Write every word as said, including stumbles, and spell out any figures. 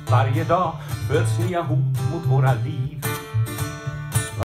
Varje dag föds nya hot mot våra liv.